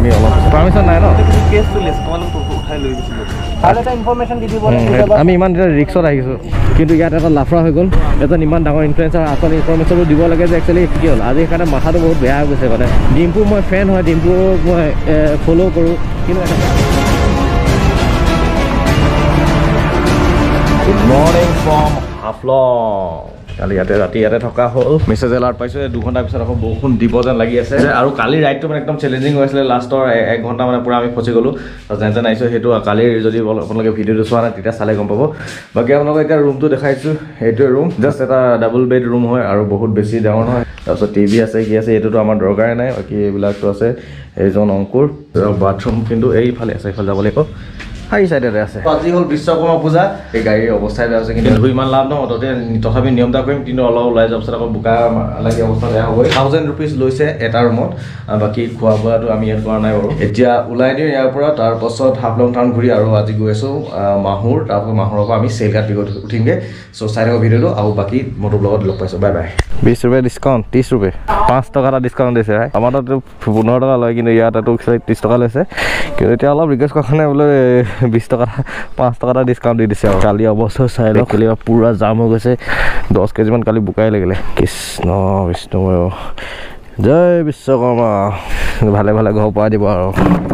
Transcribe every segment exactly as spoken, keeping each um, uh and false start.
আমি অলপ পাৰ্মিশ্যন নাই ন কেছ চলি আছে তোমালোক উঠাই লৈ গৈছিলোঁ আৰু এটা ইনফৰমেশ্যন দি দিব আমি ইমান এতিয়া ৰিক্সত আহিছোঁ কিন্তু ইয়াত এটা লাফৰা হৈ গ'ল এজন ইমান ডাঙৰ ইনফ্লুৱেঞ্চাৰ আচল ইনফৰমেশ্যনটো দিব লাগে যে একচুৱেলি কি হ'ল আজি সেইকাৰণে মাথাটো বহুত বেয়া হৈ গৈছে মানে ডিম্পু মই ফেন হয় ডিম্পুক মই ফ'ল' কৰোঁ কিন্তু গুড মৰ্ণিং ফ্ৰম হাফলং কালি ইয়াতে ৰাতি ইয়াতে থকা হ'ল মেছেজ এলাৰ্ট পাইছোঁ দুঘণ্টাৰ পিছত আকৌ বৰষুণ দিব যেন লাগি আছে আৰু কালি ৰাইডটো মানে একদম চেলেঞ্জিং হৈ আছিলে লাষ্টৰ এক ঘণ্টা মানে পূৰা আমি ফচি গ'লোঁ যেন যেন আহিছোঁ সেইটো কালিৰ যদি আপোনালোকে ভিডিঅ'টো চোৱা নাই তেতিয়া চালে গম পাব বাকী আপোনালোকে এতিয়া ৰুমটো দেখাইছোঁ সেইটোৱে ৰুম জাষ্ট এটা ডাবল বেড ৰুম হয় আৰু বহুত বেছি ডাঙৰ নহয় তাৰপিছত টিভি আছে কি আছে এইটোতো আমাৰ দৰকাৰেই নাই বাকী এইবিলাকতো আছে এইজন অংকুৰ বাথৰুম কিন্তু এইফালে আছে এইফালে যাব লাগিব হাই সাইডে আছে আজি হল বিশ্বকৰ্মা পূজা এই গাড়ীৰ অৱস্থাই বেয়া হৈছে কিন্তু ধুই ইমান লাভ নহয় ততে তথাপি নিয়ম এটা কৰিম কিন্তু অলপ ওলাই যোৱাৰ পিছত আকৌ বোকা লাগি অৱস্থা বেয়া হ'ব থাউজেণ্ড ৰুপিজ লৈছে এটা ৰুমত বাকী খোৱা বোৱাটো আমি ইয়াত কৰা নাই বাৰু এতিয়া ওলাই দিওঁ ইয়াৰ পৰা তাৰপাছত হাফলং টাউন ঘূৰি আৰু আজি গৈ আছোঁ মাহুৰ তাৰপাছত মাহুৰৰ পৰা আমি চেল ঘাট উঠিমগৈ চ' চাই থাকক ভিডিঅ'টো আৰু বাকী মটৰ ব্লগত লগ পাইছোঁ বাই বাই বিশ रुपये ডিছকাউণ্ট ত্ৰিছ रुपये পাঁচ টকা এটা ডিছকাউণ্ট দিছে ভাই আমাৰ তাত পোন্ধৰ টকা লয় কিন্তু ইয়াত ত্ৰিছ টকা লৈছে কিন্তু এতিয়া অলপ ৰিকুৱেষ্ট কৰা কাৰণে বোলে বিশ টকা পাঁচ টকা এটা ডিছকাউণ্ট দি দিছে আৰু কালি অৱস্থা চাই লওক কালি পূৰা জাম হৈ গৈছে দহ কেজিমান কালি বোকাই লাগিলে কৃষ্ণ বিষ্ণু জয় বিশ্বকৰ্মা ভালে ভালে ঘৰ পৰা দিব আৰু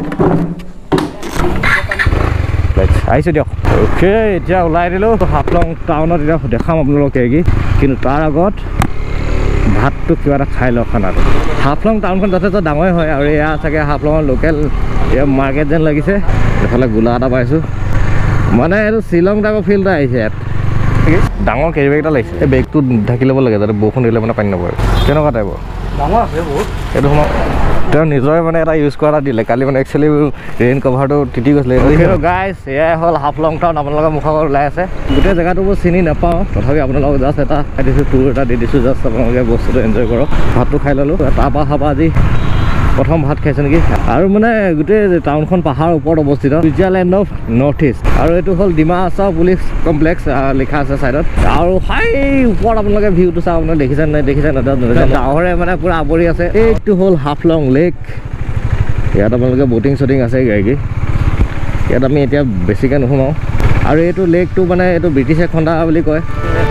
আহিছোঁ দিয়ক অ'কে এতিয়া ওলাই দিলোঁ হাফলং টাউনত এতিয়া দেখাম আপোনালোকে কি কিন্তু তাৰ আগত ভাতটো কিবা এটা খাই লওক খানাটো হাফলং টাউনখন যথেষ্ট ডাঙৰে হয় আৰু এয়া চাগে হাফলঙৰ লোকেল এয়া মাৰ্কেট যেন লাগিছে এইফালে গোলা এটা পাইছোঁ মানে এইটো শ্বিলং টাইপৰ ফিল্ড এটা আহিছে ইয়াত ডাঙৰ কেৰি বেগ এটা লাগিছে এই বেগটো ঢাকি ল'ব লাগে যাতে বৰষুণ দিলে মানে পানী নপৰে কেনেকুৱা টাইপৰ ডাঙৰ আছে বহুত এইটো সময় তেওঁ নিজৰে মানে এটা ইউজ কৰা এটা দিলে কালি মানে একচুৱেলি ৰেইন কভাৰটো তিতি গৈছিলে সেইটো গাইজ এয়াই হ'ল হাফলং টাউন আপোনালোকৰ মুখৰ ওলাই আছে গোটেই জেগাটো মই চিনি নাপাওঁ তথাপি আপোনালোকক জাষ্ট এটা দিছোঁ টুৰ এটা দি দিছোঁ জাষ্ট আপোনালোকে বস্তুটো এনজয় কৰক ভাতটো খাই ল'লোঁ তাৰপৰা খাবা আজি প্ৰথম ভাত খাইছে নেকি আৰু মানে গোটেই টাউনখন পাহাৰৰ ওপৰত অৱস্থিত ছুইজাৰলেণ্ড অফ নৰ্থ ইষ্ট আৰু এইটো হ'ল ডিমা হাছাও পুলিচ কমপ্লেক্স লিখা আছে ছাইডত আৰু হাই ওপৰত আপোনালোকে ভিউটো চাওক আপোনালোকে দেখিছে নাই দেখিছে নাই ডাৱৰে মানে পূৰা আৱৰি আছে এইটো হ'ল হাফলং লেক ইয়াত আপোনালোকে ব'টিং শ্বটিং আছে গাড়ী ইয়াত আমি এতিয়া বেছিকৈ নোসোমাওঁ আৰু এইটো লেকটো মানে এইটো ব্ৰিটিছে খন্দা বুলি কয়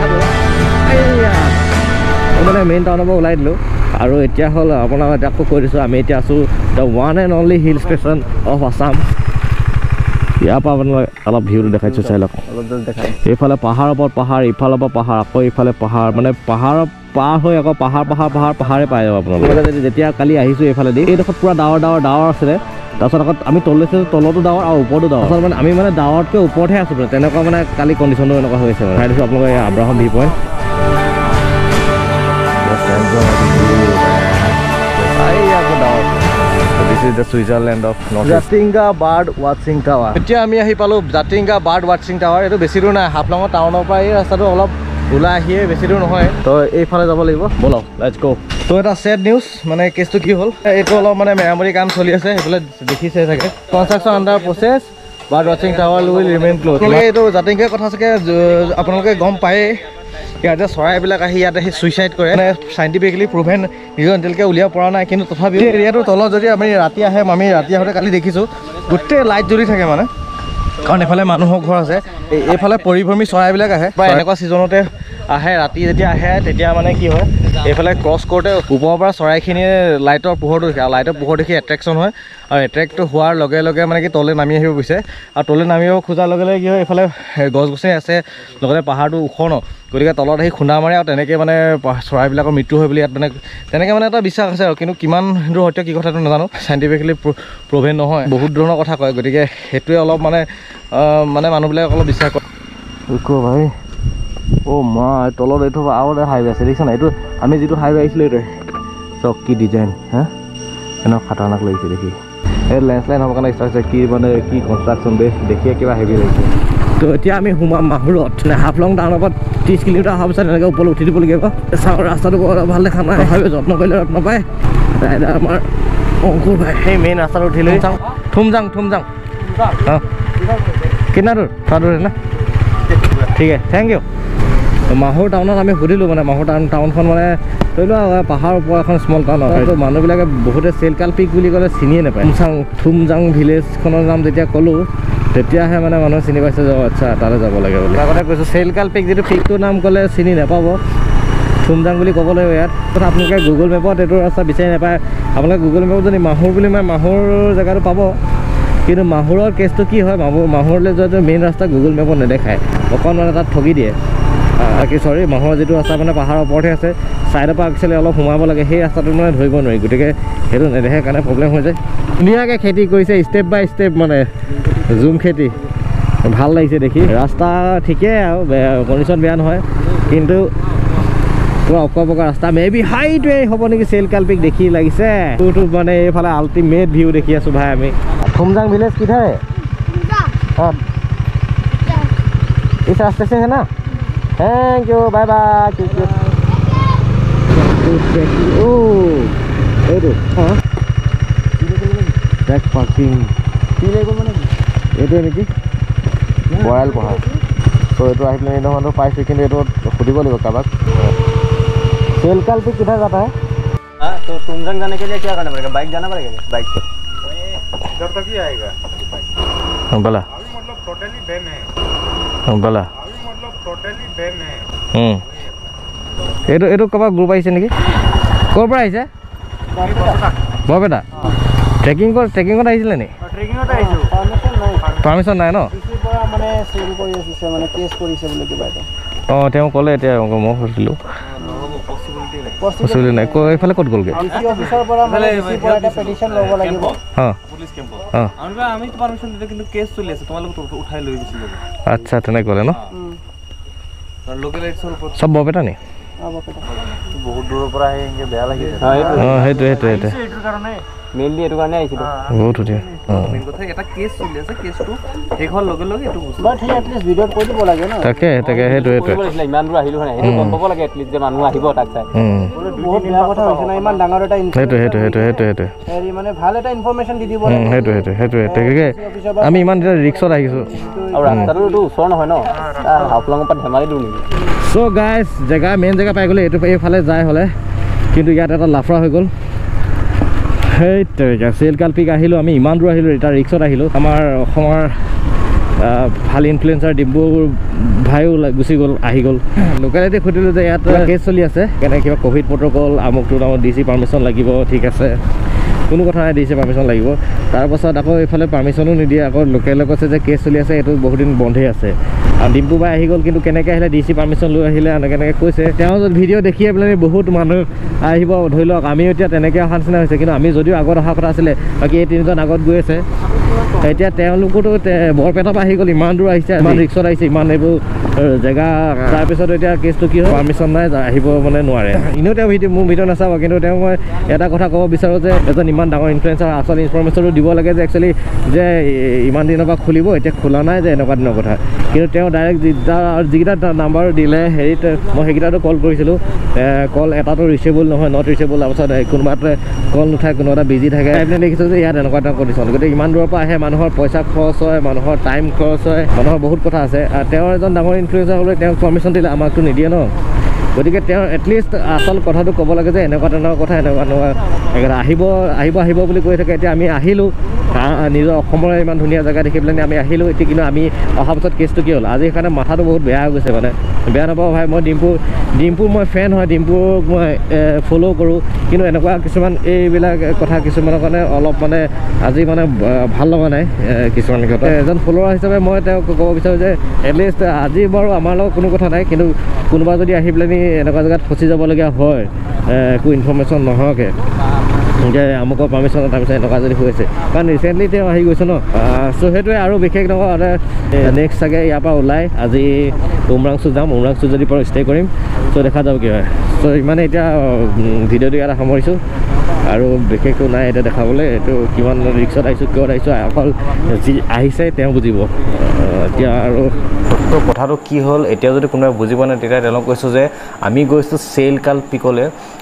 মানে মেইন টাউনৰ পৰা ওলাই দিলোঁ আৰু এতিয়া হ'ল আপোনাক এতিয়া আকৌ কৈ দিছোঁ আমি এতিয়া আছোঁ the one and only hill station of Assam ইয়াৰ পৰা আপোনালোকে অলপ ভিউটো দেখাইছোঁ চাই লওক এইফালে পাহাৰৰ ওপৰত পাহাৰ ইফালৰ পৰা পাহাৰ আকৌ ইফালে পাহাৰ মানে পাহাৰৰ পাৰ হৈ আকৌ পাহাৰ পাহাৰ পাহাৰ পাহাৰে পাই যাব আপোনালোকে যেতিয়া কালি আহিছোঁ এইফালেদি এইডোখৰত পূৰা ডাৱৰ ডাৱৰ ডাৱৰ আছিলে তাৰপিছত আকৌ আমি তললৈ চাইছোঁ তলতো ডাৱৰ আৰু ওপৰতো ডাৱৰ তাৰপিছত মানে আমি মানে ডাৱৰতকৈ ওপৰতহে আছোঁ মানে তেনেকুৱা মানে কালি কণ্ডিশ্যনটো এনেকুৱা হৈছে মানে চাই দিছোঁ আপোনালোকে Abraham view point This is the Switzerland of North Jatinga bird ৱাচিং টাৱাৰ এতিয়া আমি আহি পালোঁ জাতিংগা বাৰ্ড ৱাচিং টাৱাৰ এইটো বেছি দূৰ নাই হাফলঙৰ টাউনৰ পৰা এই ৰাস্তাটো অলপ ওলাই আহিয়ে বেছি দূৰ নহয় তো এইফালে যাব লাগিব ব'লক লেটছ গো তো এটা ছেড নিউজ মানে কেছটো কি হ'ল এইটো অলপ মানে মেৰামতি কাম চলি আছে সেইফালে দেখিছে চাগে কনষ্ট্ৰাকশ্যন আণ্ডাৰ প্ৰচেছ বাৰ্ড ৱাচিং টাৱাৰ উইল ৰিমেইন ক্ল'জ এইটো জাতিংগা কথা চাগে আপোনালোকে গম পায়েই ইয়াতে চৰাইবিলাক আহি ইয়াতে আহি চুইচাইড কৰে মানে চাইণ্টিফিকেলি প্ৰুভেন নিজৰ এতিয়ালৈকে উলিয়াব পৰা নাই কিন্তু তথাপিও এৰিয়াটোৰ তলত যদি আমি ৰাতি আহে আমি ৰাতি আহোঁতে কালি দেখিছোঁ গোটেই লাইট জ্বলি থাকে মানে কাৰণ এইফালে মানুহৰ ঘৰ আছে এইফালে পৰিভ্ৰমী চৰাইবিলাক আহে বা এনেকুৱা ছিজনতে আহে ৰাতি যেতিয়া আহে তেতিয়া মানে কি হয় এইফালে ক্ৰছ কৰোঁতে ওপৰৰ পৰা চৰাইখিনিয়ে লাইটৰ পোহৰটো দেখে আৰু লাইটৰ পোহৰ দেখি এট্ৰেকশ্যন হয় আৰু এট্ৰেক্ট হোৱাৰ লগে লগে মানে কি তলে নামি আহিব বিচাৰে আৰু তলে নামিব খোজাৰ লগে লগে কি হয় এইফালে গছ গছনি আছে লগতে পাহাৰটো ওখ ন গতিকে তলত আহি খুন্দা মাৰে আৰু তেনেকৈ মানে চৰাইবিলাকৰ মৃত্যু হয় বুলি ইয়াত মানে তেনেকৈ মানে এটা বিশ্বাস আছে আৰু কিন্তু কিমান দূৰ সত্য কি কথাটো নাজানো চাইণ্টিফিকেলি প্ৰুভেন নহয় বহুত ধৰণৰ কথা কয় গতিকে সেইটোৱে অলপ মানে মানে মানুহবিলাকে অলপ বিশ্বাস কৰে ভাই অ' মা তলত এইটো আৰু এটা হাইৱে আছে দেখিছে নাই এইটো আমি যিটো হাইৱে আহিছিলোঁ এইটোৱে চক কি ডিজাইন হা এনেকুৱা খাটাৰনাক লাগিছে দেখি এই লেণ্ডশ্লাইড হ'ব কাৰণে ষ্টাৰ্ট কি মানে কি কনষ্ট্ৰাকশ্যন দে দেখিয়ে কিবা হেভি লাগিছে তো এতিয়া আমি সোমাম মাহুৰত হাফলং টাউনৰ পৰা ত্ৰিছ কিলোমিটাৰ অহাৰ পিছত এনেকৈ ওপৰলৈ উঠি দিবলগীয়া চাওঁ ৰাস্তাটো বৰ ভাল দেখা নাই তথাপি যত্ন কৰিলে ৰত্ন পায় আমাৰ অংকুৰ ভাই সেই মেইন ৰাস্তাটো উঠি লৈ চাওঁ থুম যাওঁ থুম যাওঁ অঁ কিনা দূৰ থোৱা দূৰ না ঠিক আছে থেংক ইউ মাহুৰ টাউনত আমি সুধিলোঁ মানে মাহুৰ টাউন টাউনখন মানে ধৰি লোৱা পাহাৰৰ ওপৰত এখন স্মল টাউন হয় তো মানুহবিলাকে বহুতে চেলকাল পিক বুলি ক'লে চিনিয়ে নাপায় থুমচাং থুমজাং ভিলেজখনৰ নাম যেতিয়া ক'লোঁ তেতিয়াহে মানে মানুহে চিনি পাইছে যে আচ্ছা তালৈ যাব লাগে বুলি আগতে কৈছোঁ চেলকাল পিক যিটো পিকটোৰ নাম ক'লে চিনি নাপাব থুমজাং বুলি ক'ব লাগিব ইয়াত আপোনালোকে গুগল মেপত এইটো ৰাস্তা বিচাৰি নাপায় আপোনালোকে গুগল মেপত যদি মাহুৰ বুলি মানে মাহুৰ জেগাটো পাব কিন্তু মাহুৰৰ কেছটো কি হয় মাহুৰ মাহুৰলৈ যোৱাটো মেইন ৰাস্তা গুগল মেপত নেদেখায় অকণ মানে তাত ঠগি দিয়ে কি চৰি মাহুৰৰ যিটো ৰাস্তা মানে পাহাৰৰ ওপৰতহে আছে ছাইডৰ পৰা একচুৱেলি অলপ সোমাব লাগে সেই ৰাস্তাটো মানে ধৰিব নোৱাৰি গতিকে সেইটো নেদেখে কাৰণে প্ৰব্লেম হৈ যায় ধুনীয়াকৈ খেতি কৰিছে ষ্টেপ বাই ষ্টেপ মানে জুম খেতি ভাল লাগিছে দেখি ৰাস্তা ঠিকেই আৰু কণ্ডিশ্যন বেয়া নহয় কিন্তু পুৰা অকা পকা ৰাস্তা মে বি হাইটোৱে হ'ব নেকি চেলকাল পিক দেখি লাগিছে তোৰটো মানে এইফালে আল্টিমেট ভিউ দেখি আছোঁ ভাই আমি थुमजांग विलेज किधर है हाँ इस रास्ते से है ना thank you bye bye back parking ये नेকি बयाल पहाड़ तो ये आई पे इधर पाइसे कि सुधिब लगे कबाक सेलकाल पे किधर जाता है हाँ तो थुमजांग जाने के लिए क्या करना पड़ेगा बाइक जाना पड़ेगा बाइक से इधर तक ही आएगा बोला अभी मतलब टोटली बैन है बोला अभी मतलब टोटली बैन है हम्म एटो एटो कबा ग्रुप आइছে নেকি কোৰ পৰা আহিছে বৰপেটা ট্ৰেকিং কৰ ট্ৰেকিং কৰ আহিছিল নে ট্ৰেকিংত আহিছো পাৰমিশন নাই পাৰমিশন নাই ন ইসি পৰা মানে সেল কৰি আছে মানে কেছ কৰিছে বুলি কিবা এটা অ তেওঁ ক'লে এতিয়া মই কৈছিলো পসিবিলিটি নাই পসিবিলিটি নাই কো এইফালে ক'ত গলগে ইসি অফিচাৰ পৰা মানে ইসি পৰা এটা পেটিশন ল'ব লাগিব হা পুলিশ কেম্প হা আমরা আমি তো পারমিশন দিতে কিন্তু কেস চলি আছে তোমালোক তো উঠাই লৈ গৈছিল আচ্ছা তেনে ক'লে ন আর লোকাল এক্সৰ উপর সব বৰপেটা নি বহুত দূৰৰ পৰা আহি ইংগে বেয়া লাগিছে অ হেতু হেতু হেতু এইটোৰ কাৰণে মেইনলি এইটো কাৰণে আহিছিল বহুত ধুনীয়া মেইন কথা এটা কেস চলি আছে কেসটো শেষ হোৱাৰ লগে লগে এইটো বুঝলো বাট হে এটলিষ্ট ভিডিঅ'ত কৈ দিব লাগে না তাকে তাকে হেতু হেতু ইমান দূৰ আহিলো হয় সেইটো গম পাব লাগে এটলিষ্ট যে মানুহ আহিব তাক চাই বহুত বেয়া কথা হৈছে না ইমান ডাঙৰ এটা হেতু হেতু হেতু হেতু হেতু হেৰি মানে ভাল এটা ইনফৰমেশন দি দিব লাগে হেতু হেতু হেতু তাকে আমি ইমান ৰিক্সত আহিছো আৰু ৰাস্তাটো ওচৰ নহয় ন হাফলঙৰ পৰা ধেমালি দূৰ নেকি সো গাইস জেগা মেইন জেগা পাই গ'লে এইটো এইফালে যায় হলে কিন্তু ইয়াত এটা লাফৰা হৈ গ'ল সেই তেৰিকা চেলকাল পিক আহিলোঁ আমি ইমান দূৰ আহিলোঁ এটা ৰিক্সত আহিলোঁ আমাৰ অসমৰ ভাল ইনফ্লুৱেঞ্চাৰ ডিম্বু ভাইও গুচি গ'ল আহি গ'ল লোকেলিটি সুধিলোঁ যে ইয়াত কেছ চলি আছে কেনেকৈ কিবা ক'ভিড প্ৰট'কল আমুকটো নামত ডি চি পাৰ্মিশ্যন লাগিব ঠিক আছে কোনো কথা নাই ডি চি পাৰ্মিশ্যন লাগিব তাৰপাছত আকৌ এইফালে পাৰ্মিশ্যনো নিদিয়ে আকৌ লোকেলে কৈছে যে কেছ চলি আছে এইটো বহুত দিন বন্ধেই আছে আৰু ডিম্পু বাই আহি গ'ল কিন্তু কেনেকৈ আহিলে ডি চি পাৰ্মিশ্যন লৈ আহিলে এনেকৈ এনেকৈ কৈছে তেওঁ যদি ভিডিঅ' দেখিয়ে পেলাই বহুত মানুহ আহিব ধৰি লওক আমিও এতিয়া তেনেকৈ অহা নিচিনা হৈছে কিন্তু আমি যদিও আগত অহা কথা আছিলে বাকী এই তিনিজন আগত গৈ আছে এতিয়া তেওঁলোকোতো বৰপেটাৰ পৰা আহি গ'ল ইমান দূৰ আহিছে ইমান ৰিক্সত আহিছে ইমান এইবোৰ জেগা তাৰপিছত এতিয়া কেছটো কি হয় পাৰ্মিশ্যন নাই আহিব মানে নোৱাৰে এনেও তেওঁ ভিডিঅ' মোৰ ভিডিঅ' নাচাব কিন্তু তেওঁ মই এটা কথা ক'ব বিচাৰোঁ যে এজন ইমান ডাঙৰ ইনফ্লুৱেঞ্চাৰ আচল ইনফৰমেশ্যনটো দিব লাগে যে একচুৱেলি যে ইমান দিনৰ পৰা খুলিব এতিয়া খোলা নাই যে এনেকুৱা দিনৰ কথা কিন্তু তেওঁ ডাইৰেক্ট যিকেইটা নাম্বাৰ দিলে হেৰিত মই সেইকেইটাতো কল কৰিছিলোঁ কল এটাতো ৰিচেবল নহয় নট ৰিচেবল তাৰপাছত কোনোবা এটা কল নুঠায় কোনোবা এটা বিজি থাকে এইপিনে দেখিছোঁ যে ইয়াত এনেকুৱা এটা কণ্ডিশ্যন গতিকে ইমান দূৰৰ পৰা আহে মানুহৰ পইচা খৰচ হয় মানুহৰ টাইম খৰচ হয় মানুহৰ বহুত কথা আছে তেওঁৰ এজন ডাঙৰ ইনফ্লুৱেঞ্চাৰ হ'লে তেওঁক পাৰ্মিশ্যন দিলে আমাকতো নিদিয়ে ন গতিকে তেওঁ এটলিষ্ট আচল কথাটো ক'ব লাগে যে এনেকুৱা তেনেকুৱা কথা এনেকুৱা এনেকুৱা আহিব আহিব আহিব বুলি কৈ থাকে এতিয়া আমি আহিলোঁ নিজৰ অসমৰ ইমান ধুনীয়া জেগা দেখি পেলাই আমি আহিলোঁ এতিয়া কিন্তু আমি অহা পাছত কেছটো কি হ'ল আজি সেইকাৰণে মাথাটো বহুত বেয়া হৈ গৈছে মানে বেয়া নাপাওঁ ভাই মই ডিম্পু ডিম্পুৰ মই ফেন হয় ডিম্পুক মই ফ'ল' কৰোঁ কিন্তু এনেকুৱা কিছুমান এইবিলাক কথা কিছুমানৰ কাৰণে অলপ মানে আজি মানে ভাল লগা নাই কিছুমান ক্ষেত্ৰত এজন ফ'ল'ৱাৰ হিচাপে মই তেওঁক ক'ব বিচাৰোঁ যে এটলিষ্ট আজি বাৰু আমাৰ লগত কোনো কথা নাই কিন্তু কোনোবা যদি আহি পেলাই এনেকুৱা জেগাত ফচি যাবলগীয়া হয় একো ইনফৰমেশ্যন নোহোৱাকৈ যে আমুকৰ পাৰ্মিশ্যন তাৰপিছত এনেকুৱা যদি হৈ আছে কাৰণ ৰিচেণ্টলি তেওঁ আহি গৈছে ন চ' সেইটোৱে আৰু বিশেষ নহয় নেক্সট চাগে ইয়াৰ পৰা ওলাই আজি উমৰাংচু যাম উমৰাংচু যদি পৰা ষ্টে কৰিম চ' দেখা যাব কি হয় চ' ইমানে এতিয়া ভিডিঅ'টো ইয়াত সামৰিছোঁ আৰু বিশেষটো নাই এতিয়া দেখাবলৈ এইটো কিমান ৰিক্সত আহিছোঁ কিয় আহিছোঁ অকল যি আহিছে তেওঁ বুজিব এতিয়া আৰু তো কথাটো কি হ'ল এতিয়া যদি কোনোবাই বুজি পোৱা নাই তেতিয়া তেওঁলোকক কৈছোঁ যে আমি গৈছোঁ চেলকাল পিকলৈ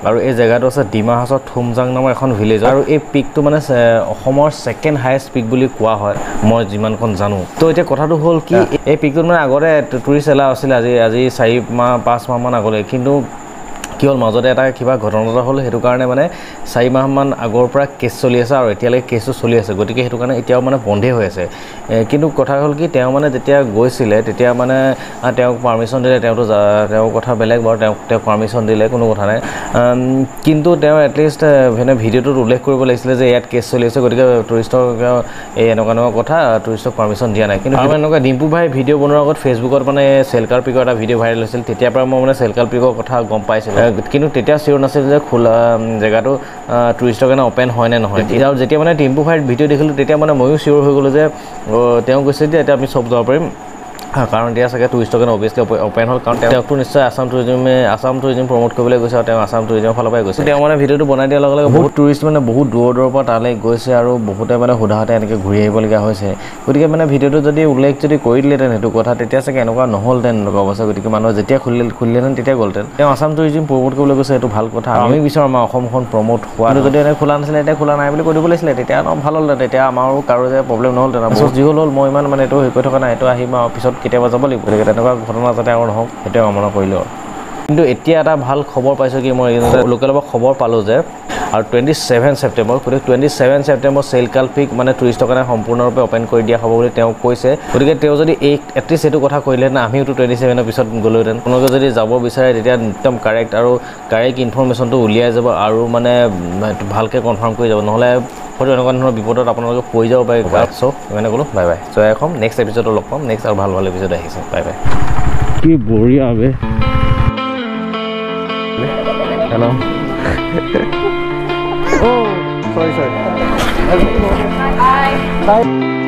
আৰু এই জেগাটো আছে ডিমা হাছৰ থুমজাং নামৰ এখন ভিলেজ আৰু এই পিকটো মানে অসমৰ ছেকেণ্ড হাইয়েষ্ট পিক বুলি কোৱা হয় মই যিমানখন জানো তো এতিয়া কথাটো হ'ল কি এই পিকটোত মানে আগতে টুৰিষ্ট এলাও আছিলে আজি আজি চাৰি মাহ পাঁচ মাহমান আগলৈ কিন্তু কি হ'ল মাজতে এটা কিবা ঘটনা এটা হ'ল সেইটো কাৰণে মানে চাৰি মাহমান আগৰ পৰা কেছ চলি আছে আৰু এতিয়ালৈকে কেছটো চলি আছে গতিকে সেইটো কাৰণে এতিয়াও মানে বন্ধেই হৈ আছে কিন্তু কথা হ'ল কি তেওঁ মানে যেতিয়া গৈছিলে তেতিয়া মানে তেওঁক পাৰ্মিশ্যন দিলে তেওঁতো তেওঁৰ কথা বেলেগ বাৰু তেওঁক তেওঁক পাৰ্মিশ্যন দিলে কোনো কথা নাই কিন্তু তেওঁ এটলিষ্ট মানে ভিডিঅ'টোত উল্লেখ কৰিব লাগিছিলে যে ইয়াত কেছ চলি আছে গতিকে টুৰিষ্টক এই এনেকুৱা এনেকুৱা কথা টুৰিষ্টক পাৰ্মিশ্যন দিয়া নাই কিন্তু আমাৰ এনেকুৱা ডিম্পু ভাই ভিডিঅ' বনোৱাৰ আগত ফেচবুকত মানে চেলকাৰ পিকৰ এটা ভিডিঅ' ভাইৰেল হৈছিল তেতিয়াৰ পৰা মই মানে চেলকাৰ পিকৰ কথা গম পাইছিলোঁ কিন্তু তেতিয়া চিয়ৰ নাছিল যে খোলা জেগাটো টুৰিষ্টৰ কাৰণে অপেন হয় নে নহয় আৰু যেতিয়া মানে ডিম্পু ভাইৰ ভিডিঅ' দেখিলোঁ তেতিয়া মানে ময়ো চিয়ৰ হৈ গ'লোঁ যে তেওঁ কৈছে যে এতিয়া আমি চব যাব পাৰিম কাৰণ এতিয়া চাগে টুৰিষ্টৰ কাৰণে অভিয়াছলি অপেন হ'ল কাৰণ তেওঁকতো নিশ্চয় আছাম টুৰিজিমে আছাম টুৰিজিম প্ৰমোট কৰিবলৈ গৈছে আৰু তেওঁ আছাম টুৰিজিমৰ ফালৰ পৰাই গৈছে তেওঁ মানে ভিডিঅ'টো বনাই দিয়াৰ লগে লগে বহুত টুৰিষ্ট মানে বহুত দূৰৰ দূৰৰ পৰা তালৈ গৈছে আৰু বহুতে মানে সোধাতে এনেকৈ ঘূৰি আহিবলগীয়া হৈছে গতিকে মানে ভিডিঅ'টো যদি উল্লেখ যদি কৰি দিলেহেঁতেন সেইটো কথা তেতিয়া চাগে এনেকুৱা নহ'লহেঁতেন এনেকুৱা অৱস্থা গতিকে মানুহে যেতিয়া খুলিলে খুলিলেহেঁতেন তেতিয়া গ'লহেঁতেন তেওঁ আছাম টুৰিজিম প্ৰমোট কৰিবলৈ গৈছে এইটো ভাল কথা আমি বিচাৰোঁ আমাৰ অসমখন প্ৰমোট হোৱাটো যদি এনেকৈ খোলা নাছিলে এতিয়া খোলা নাই বুলি কৈ দিব লাগিছিলে তেতিয়া ভাল হ'লহেঁতেন তেতিয়া আমাৰো কাৰো যে প্ৰব্লেম নহ'লহেঁতেন যি হ'ল হ'ল মই ইমান মানে এইটো হেৰি কৰি থকা নাই এইটো আহিম আৰু পিছত কেতিয়াবা যাব লাগিব গতিকে তেনেকুৱা ঘটনা যাতে আৰু নহওক সেইটোৱে কামনা কৰিলোঁ আৰু কিন্তু এতিয়া এটা ভাল খবৰ পাইছোঁ কি মই লোকেলৰ পৰা খবৰ পালোঁ যে আৰু টুৱেণ্টি ছেভেন ছেপ্টেম্বৰ গতিকে টুৱেণ্টি ছেভেন ছেপ্টেম্বৰ চেলকাল পিক মানে টুৰিষ্টৰ কাৰণে সম্পূৰ্ণৰূপে অপেন কৰি দিয়া হ'ব বুলি তেওঁ কৈছে গতিকে তেওঁ যদি এই এটলিষ্ট এইটো কথা কৰিলেহেঁতেন আমিওতো টুৱেণ্টি ছেভেনৰ পিছত গ'লোহেঁতেন আপোনালোকে যদি যাব বিচাৰে তেতিয়া একদম কাৰেক্ট আৰু কাৰেক্ট ইনফৰ্মেশ্যনটো উলিয়াই যাব আৰু মানে ভালকৈ কনফাৰ্ম কৰি যাব নহ'লে হয়তো এনেকুৱা ধৰণৰ বিপদত আপোনালোকে পৰি যাব পাৰে চ' ইমানে ক'লোঁ বাই বাই চ' এখন নেক্সট এপিছ'ডত লগ পাম নেক্সট আৰু ভাল ভাল এপিছ'ড আহিছে বাই বাই কি বঢ়িয়া বে hello' oh sorry sorry bye bye